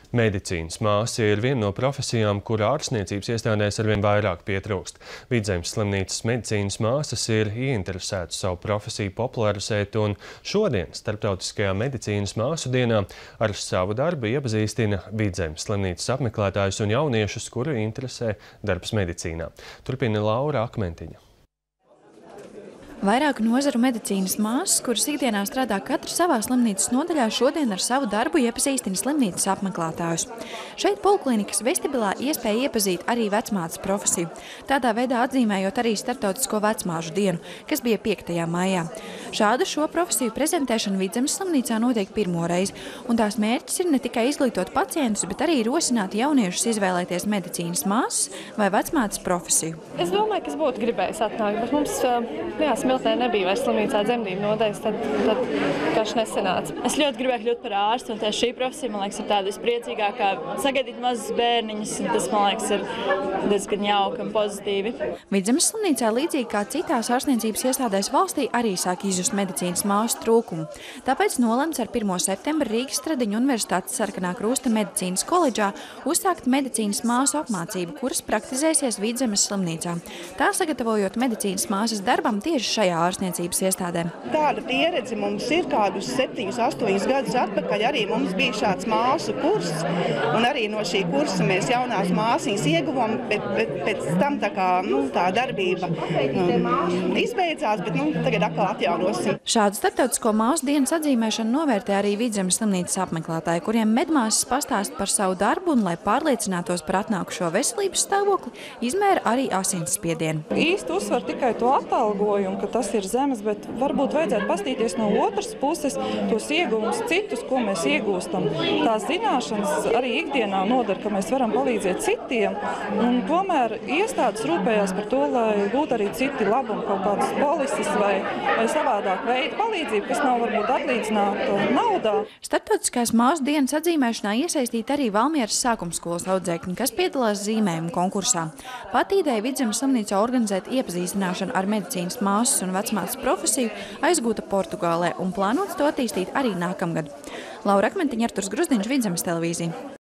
Medicīnas māsa ir viena no profesijām, kura ārstniecības iestādēs arvien vairāk pietrūkst. Vidzemes slimnīcas medicīnas māsas ir ieinteresētas savu profesiju popularizēt, un šodien, Starptautiskajā medicīnas māsu dienā, ar savu darbu iepazīstina Vidzemes slimnīcas apmeklētājus un jauniešus, kuru interesē darbs medicīnā. Turpina Laura Akmentiņa. Vairāku nozaru medicīnas māsas, kuras ikdienā strādā katra savā slimnīcas nodaļā, šodien ar savu darbu iepazīstina slimnīcas apmeklētājus. Šeit poliklinikas vestibilā iespēja iepazīt arī vecmātes profesiju, tādā veidā atzīmējot arī Starptautisko vecmāžu dienu, kas bija 5. maijā. Šādu šo profesiju prezentēšana Vidzemes slimnīcā notiek pirmo reizi, un tās mērķis ir ne tikai izglītot pacientus, bet arī rosināt jauniešus izvēlēties medicīnas māsas vai vecmātes profesiju. Es domāju, ka es būtu gribējis atnākt, bet mums Smiltenē nebija vairs slimnīcā dzemdību nodaļas, tad vienkārši nesanāca. Es ļoti gribēju kļūt par ārstu, un tieši šī profesija, man liekas, ir tāda vispriecīgākā. Sagaidīt mazus bērniņus, tas, man liekas, ir diezgan jauki un pozitīvi. Vidzemes slimnīcā, līdzīgi kā citās ārstniecības iestādēs valstī, arī sāk izjust medicīnas māsu trūkumu. Tāpēc nolemts ar 1. septembra Rīgas Stradiņu Universitātes Sarkanā Krusta medicīnas koledžā uzsākt medicīnas māsu apmācību, kuras praktizēsies Vidzemes slimnīcā. Tā sagatavojot medicīnas māsas darbam tieši šajā ārstniecības iestādē. Tāda pieredze mums ir kādus 7-8 gadus atpakaļ. Arī mums bija šāds māsu kurs, un arī no šī kursa mēs jaunās māsiņas ieguvām, bet pēc tam tā darbība izbeidzās, bet tagad atkal atjaunosim. Šādu starptautisko māsu dienas atzīmēšanu novērtē arī Vidzemes slimnīcas apmeklētāji, kuriem medmāsas pastāst par savu darbu un, lai pārliecinātos par atnākušo veselības stāvokli, izmēra arī asinsspiedienu. Īsti uzsver tikai to atalgojumu, ka tas ir zemes, bet varbūt vajadzētu pastīties no otras puses tos ieguvumus citus, ko mēs iegūstam. Tās zināšanas arī ikdienā nodara, ka mēs varam palīdzēt citiem, un tomēr iestādes rūpējās par to, lai būtu arī citi labumi, kaut kādas polises vai savādāk veida palīdzību, kas nav varbūt atlīdzināta naudā. Starptautiskās māsu dienas atzīmēšanā iesaistīta arī Valmieras sākumskolas audzēkņi, kas piedalās zīmējumu konkursā. Pat ideja Vidzemes slimnīcā organizēt iepazīstināšanu ar medicīnas māsas un vecmātes profesiju aizgūta Portugālē un plānots to attīstīt arī nākamgad. Laura Akmentiņa, Arturs Gruzdiņš, Vidzemes televīzija.